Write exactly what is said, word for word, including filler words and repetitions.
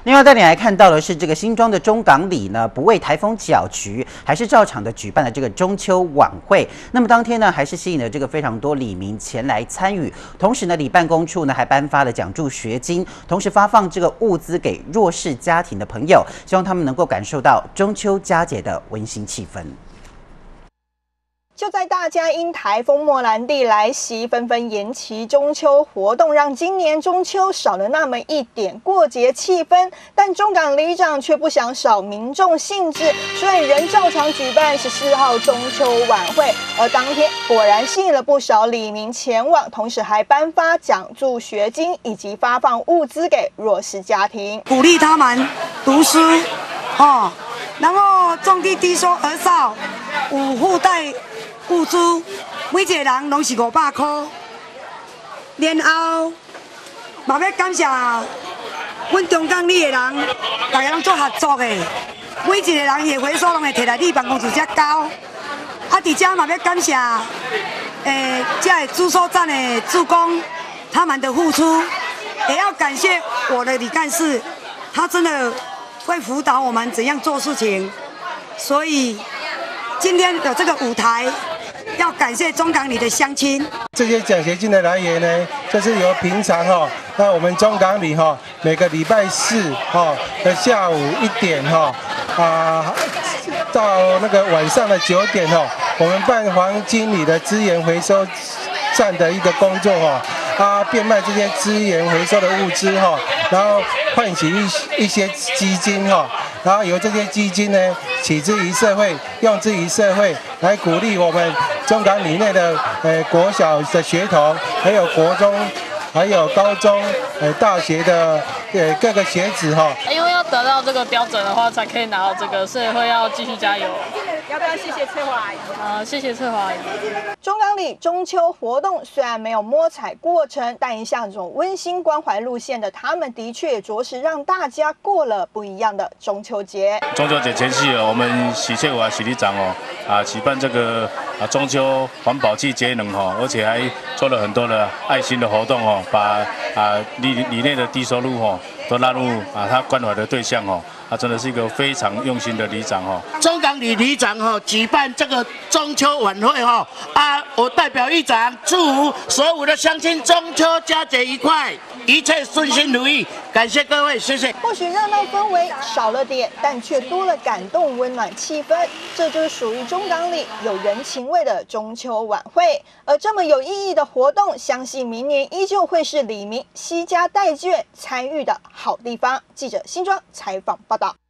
另外，带你来看到的是这个新庄的中港里呢，不为台风搅局，还是照常的举办了这个中秋晚会。那么当天呢，还是吸引了这个非常多里民前来参与。同时呢，里办公处呢还颁发了奖助学金，同时发放这个物资给弱势家庭的朋友，希望他们能够感受到中秋佳节的温馨气氛。 就在大家因台风莫兰蒂来袭，纷纷延期中秋活动，让今年中秋少了那么一点过节气氛。但中港里长却不想少民众兴致，所以仍照常举办十四号中秋晚会。而当天果然吸引了不少里民前往，同时还颁发奖助学金以及发放物资给弱势家庭， 鼓励他们读书，哦，然后种地低收儿少，有附带。 物资，每一个人拢是五百块。然后，嘛要感谢阮中港里的人，大家拢做合作的，每一个人伊的回收拢会摕来你办公室遮交。啊，伫遮嘛要感谢，诶，遮的驻守站的志工他们的付出，也要感谢我的李干事，他真的会辅导我们怎样做事情，所以今天有这个舞台。 要感谢中港里的乡亲。 这些奖学金的来源呢，就是由平常哈、哦，那我们中港里哈、哦，每个礼拜四哈、哦、的下午一点哈、哦、啊，到那个晚上的九点哈、哦，我们办黄金里的资源回收站的一个工作哈、哦，啊，变卖这些资源回收的物资哈、哦，然后唤起一一些基金哈、哦，然后由这些基金呢，起之于社会，用之于社会，来鼓励我们。 中港里内的呃国小的学童，还有国中，还有高中、呃大学的呃各个学子哈。 因为要得到这个标准的话，才可以拿到这个，所以会要继续加油。 要不要谢谢翠华阿姨？ 呃，谢谢翠华阿姨。 中港里中秋活动虽然没有摸彩过程，但一向走温馨关怀路线的他们，的确着实让大家过了不一样的中秋节。 中秋节前夕哦，我们喜翠华喜里长哦啊举办这个啊中秋环保季节能哈，而且还做了很多的爱心的活动哦，把啊里里内的低收入哦都纳入啊他关怀的对象哦。 他真的是一个非常用心的里长哦。 中港里里长哈举办这个中秋晚会哈啊，我代表议长祝福所有的乡亲中秋佳节愉快，一切顺心如意。感谢各位，谢谢。 或许热闹氛围少了点，但却多了感动温暖气氛。这就是属于中港里有人情味的中秋晚会。而这么有意义的活动，相信明年依旧会是里民惜家带眷参与的好地方。记者新庄采访报道。